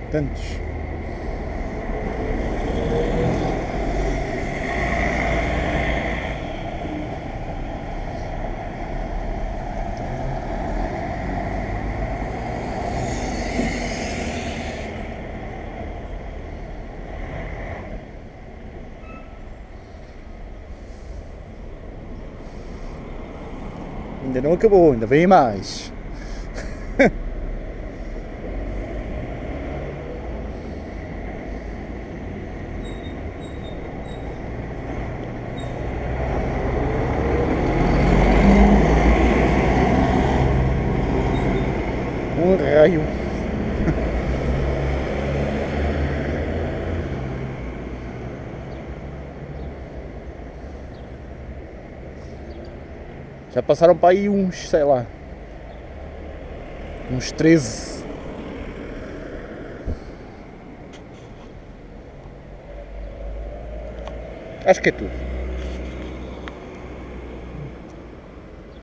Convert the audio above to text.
tantos. Ainda não acabou, ainda vem mais. Um raio. Já passaram para aí uns, sei lá, uns 13. Acho que é tudo.